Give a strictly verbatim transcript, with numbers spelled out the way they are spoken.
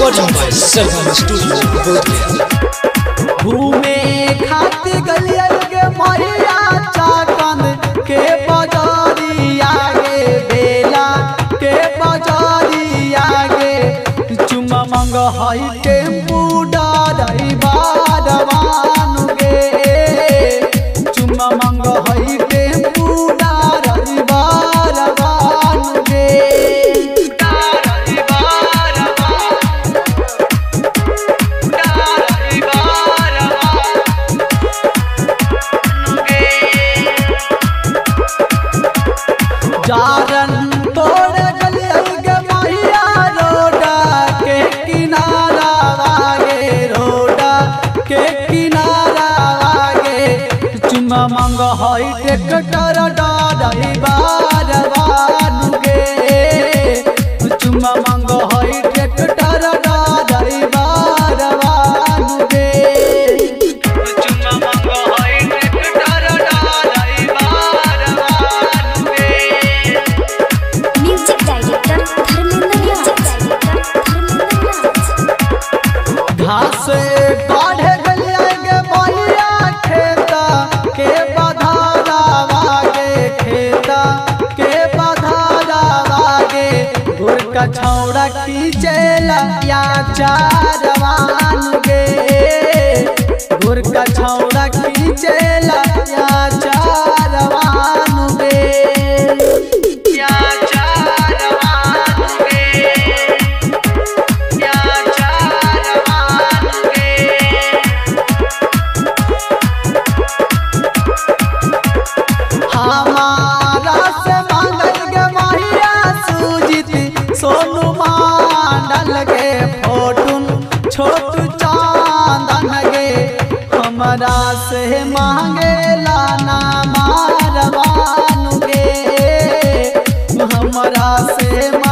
Recording by Sargam studio. घूमे खातिर गलियन के मैया चाकंद के बाजारिया गे बेला के बाजारिया गे चुमा मंग हई टेम्पू ड्राइवर वानु गे चुमा मंग हई टेम्पू ड्राइवर वानु गे जारन तोड़ गलियन के मैया रोडा के किनारा आगे रोडा के किनारा आगे चुमा मंग हई ट्रैक्टर ड्राइवर वानु गे चुमा मंग हई ट्रैक्टर ड्राइवर वानु गे चुमा मंग हई ट्रैक्टर ड्राइवर वानु गे म्यूजिक डायरेक्टर धर्मेंद्र राज। घास काढ़े गलिया गे मैया खेता के बधारा गे खेता के बधारा गे घुर का छौड़ा खींचेला या चारवान गे घुर का छौड़ा खींचेला या चारवान गे या चारवान गे या चारवान गे हमारा से मांगल गे मैया सुजीत सोनू मांडल गे फोटुन छोटू चांदन गे हमरा से मांगेला ना मारवानु गे हमरा से